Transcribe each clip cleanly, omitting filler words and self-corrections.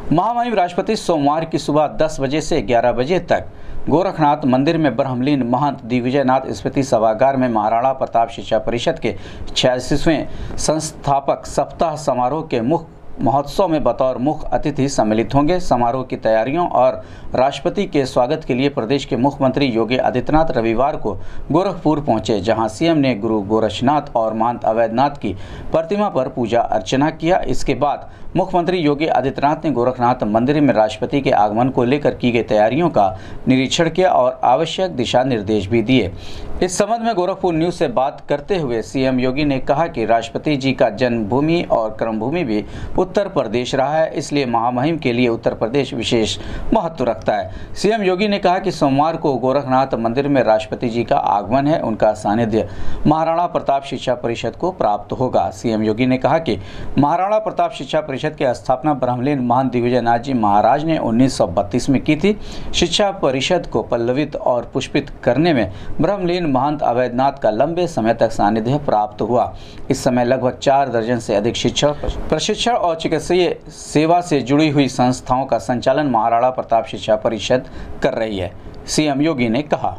महामहिम राष्ट्रपति सोमवार की सुबह 10 बजे से 11 बजे तक गोरखनाथ मंदिर में ब्रह्मलीन महंत दिग्विजयनाथ स्मृति सभागार में महाराणा प्रताप शिक्षा परिषद के 86वें संस्थापक सप्ताह समारोह के मुख्य महोत्सव में बतौर मुख्य अतिथि सम्मिलित होंगे। समारोह की तैयारियों और राष्ट्रपति के स्वागत के लिए प्रदेश के मुख्यमंत्री योगी आदित्यनाथ रविवार को गोरखपुर पहुंचे, जहां सीएम ने गुरु गोरक्षनाथ और महंत अवैधनाथ की प्रतिमा पर पूजा अर्चना किया। इसके बाद मुख्यमंत्री योगी आदित्यनाथ ने गोरखनाथ मंदिर में राष्ट्रपति के आगमन को लेकर की गई तैयारियों का निरीक्षण किया और आवश्यक दिशा निर्देश भी दिए। इस संबंध में गोरखपुर न्यूज से बात करते हुए सीएम योगी ने कहा कि राष्ट्रपति जी का जन्मभूमि और कर्मभूमि भी उत्तर प्रदेश रहा है, इसलिए महामहिम के लिए उत्तर प्रदेश विशेष महत्व रखता है। सीएम योगी ने कहा कि सोमवार को गोरखनाथ मंदिर में राष्ट्रपति जी का आगमन है, उनका सानिध्य महाराणा प्रताप शिक्षा परिषद को प्राप्त होगा। सीएम योगी ने कहा कि महाराणा प्रताप शिक्षा परिषद की स्थापना ब्रह्मलीन महंत दिग्विजयनाथ जी महाराज ने 1932 में की थी। शिक्षा परिषद को पल्लवित और पुष्पित करने में ब्रह्मलीन महंत अवैधनाथ का लंबे समय तक सानिध्य प्राप्त हुआ। इस समय लगभग 4 दर्जन से अधिक शिक्षक, प्रशिक्षण और चिकित्सीय सेवा से जुड़ी हुई संस्थाओं का संचालन महाराणा प्रताप शिक्षा परिषद कर रही है। सीएम योगी ने कहा,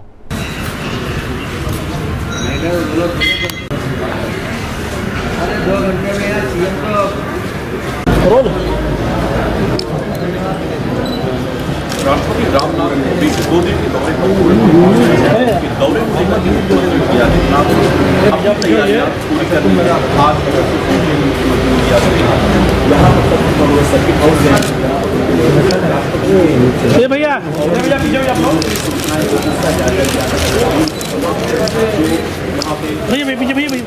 राष्ट्रपति रामनाथ कोविंद 2 दिन के दौरे पर दौरे को अपनी तैयारियां पूरी कर रही है। आज सर्किट हाउस भैया पीछे भैया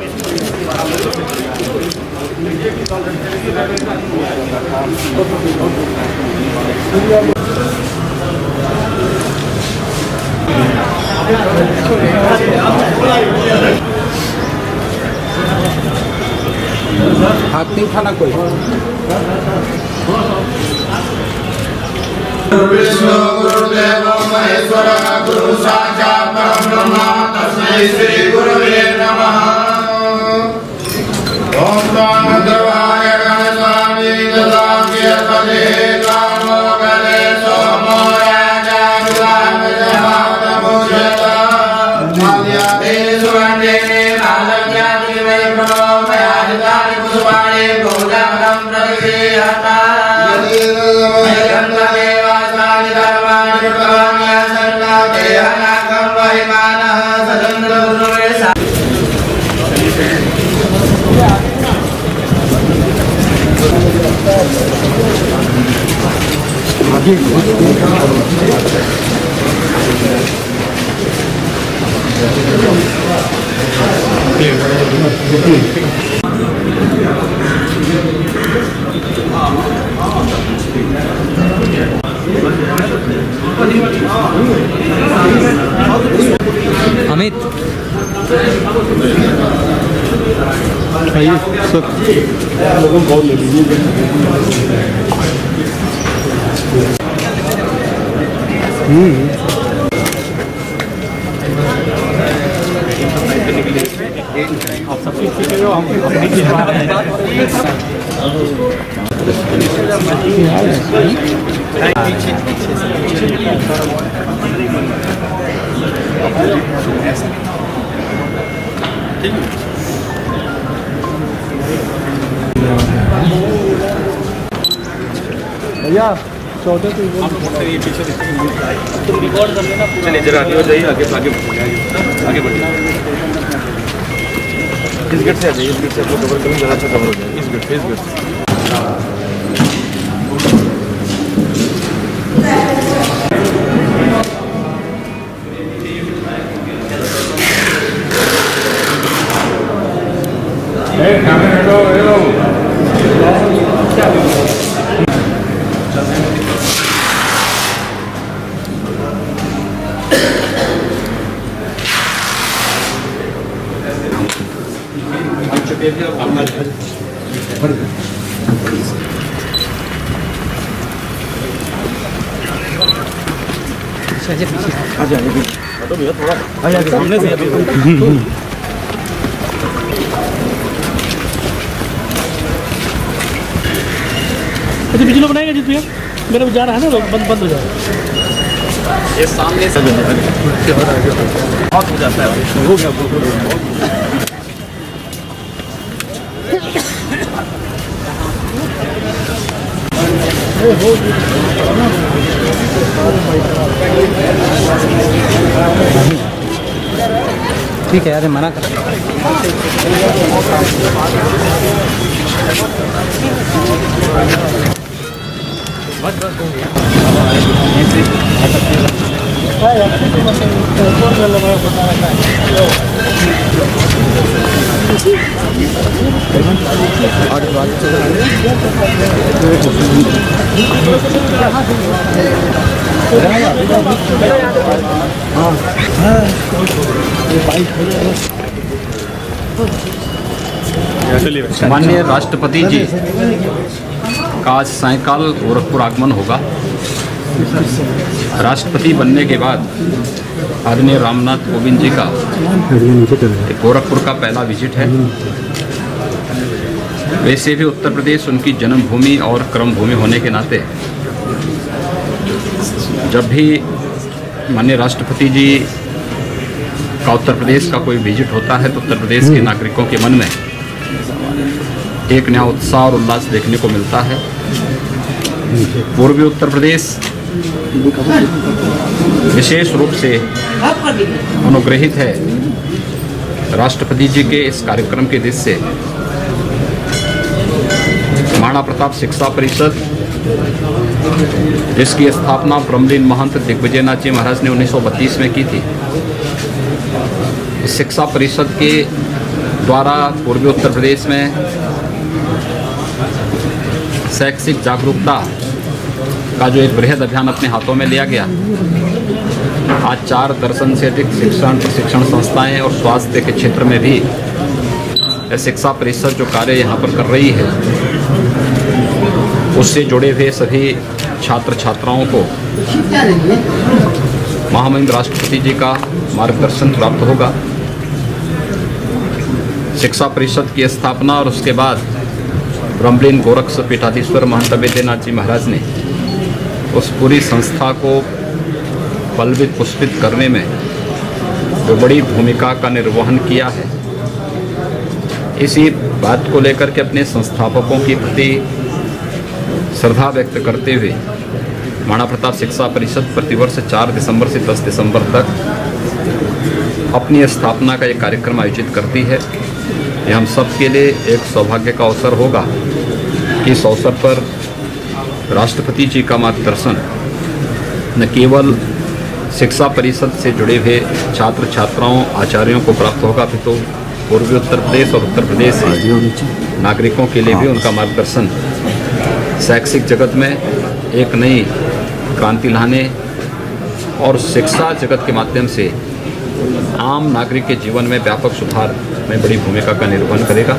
हाथ नहीं उठाना कोई। विष्णु गुरुदेव महेश्वर गुरु साक्षात् परब्रह्म तस्मै श्री गुरुवे नमः। ओम नमो देवाय गणेशाय ददाम्य तदे नामो गणेशो मोराजा गुलाम जहानमुजता माद्याते सुवर्णे नालज्ञाति वै प्रणोमयादितानि पुष्पाणि भोजानं प्रतिगृह्यता अमित आइए सर, लोगों को बहुत ले लीजिए। आप सब ठीक हो? हम भैया 14 तो ये पीछे तुम रिकॉर्ड कर लेना। चलिए जरा आगे हो जाइए, आगे आगे बढ़िए। इस गेट से आ जाइए, इस गेट से आपको कवर करूँ, ज़रा अच्छा कवर हो जाए। इस गेट से तो भैया थोड़ा सामने से अच्छा बिजली बनाएगा जी भैया। मेरे जा रहा है ना, बंद हो जाएगा। ये सामने से बहुत हो जाता है। हो गया ठीक है यार, मना कर। माननीय राष्ट्रपति जी का आज सायंकाल गोरखपुर आगमन होगा। राष्ट्रपति बनने के बाद आदरणीय रामनाथ कोविंद जी का गोरखपुर का पहला विजिट है। वैसे भी उत्तर प्रदेश उनकी जन्मभूमि और कर्मभूमि होने के नाते जब भी माननीय राष्ट्रपति जी का उत्तर प्रदेश का कोई विजिट होता है तो उत्तर प्रदेश के नागरिकों के मन में एक नया उत्साह और उल्लास देखने को मिलता है। पूर्वी उत्तर प्रदेश विशेष रूप से अनुग्रहित है राष्ट्रपति जी के इस कार्यक्रम के दृष्टि से। महाराणा प्रताप शिक्षा परिषद, जिसकी स्थापना ब्रह्मलीन महंत दिग्विजयनाथ जी महाराज ने 1932 में की थी, इस शिक्षा परिषद के द्वारा पूर्वी उत्तर प्रदेश में शैक्षिक जागरूकता का जो एक बृहद अभियान अपने हाथों में लिया गया। आज 4 दर्जन से अधिक शिक्षण प्रशिक्षण संस्थाएं और स्वास्थ्य के क्षेत्र में भी शिक्षा परिषद जो कार्य यहाँ पर कर रही है, उससे जुड़े हुए सभी छात्र छात्राओं को महामहिम राष्ट्रपति जी का मार्गदर्शन प्राप्त होगा। शिक्षा परिषद की स्थापना और उसके बाद ब्रह्मलीन गोरक्ष पीठाधीश्वर महंत वैद्यनाथ जी महाराज ने उस पूरी संस्था को बलवित पुष्पित करने में जो बड़ी भूमिका का निर्वहन किया है, इसी बात को लेकर के अपने संस्थापकों के प्रति श्रद्धा व्यक्त करते हुए महाराणा प्रताप शिक्षा परिषद प्रतिवर्ष 4 दिसंबर से 10 दिसंबर तक अपनी स्थापना का एक कार्यक्रम आयोजित करती है। यह हम सब के लिए एक सौभाग्य का अवसर होगा कि इस अवसर पर राष्ट्रपति जी का मार्गदर्शन न केवल शिक्षा परिषद से जुड़े हुए छात्र छात्राओं आचार्यों को प्राप्त होगा, फिर तो पूर्वी उत्तर प्रदेश और उत्तर प्रदेश के नागरिकों के लिए भी उनका मार्गदर्शन शैक्षिक जगत में एक नई क्रांति लाने और शिक्षा जगत के माध्यम से आम नागरिक के जीवन में व्यापक सुधार में बड़ी भूमिका का निर्वहन करेगा।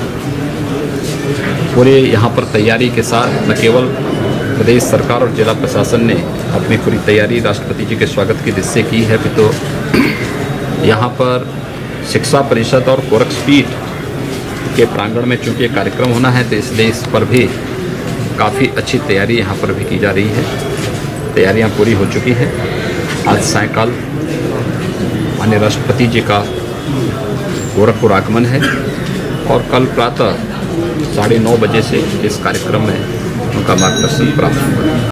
पूरे यहाँ पर तैयारी के साथ न केवल प्रदेश सरकार और जिला प्रशासन ने अपनी पूरी तैयारी राष्ट्रपति जी के स्वागत की दृष्टि से की है, फिर तो यहाँ पर शिक्षा परिषद और गोरक्ष पीठ के प्रांगण में चूँकि ये कार्यक्रम होना है तो इसलिए इस पर भी काफ़ी अच्छी तैयारी यहाँ पर भी की जा रही है। तैयारियाँ पूरी हो चुकी हैं। आज सायंकाल माननीय राष्ट्रपति जी का गोरखपुर आगमन है और कल प्रातः 9:30 बजे से इस कार्यक्रम में उनका मार्गदर्शन प्राप्त होगा।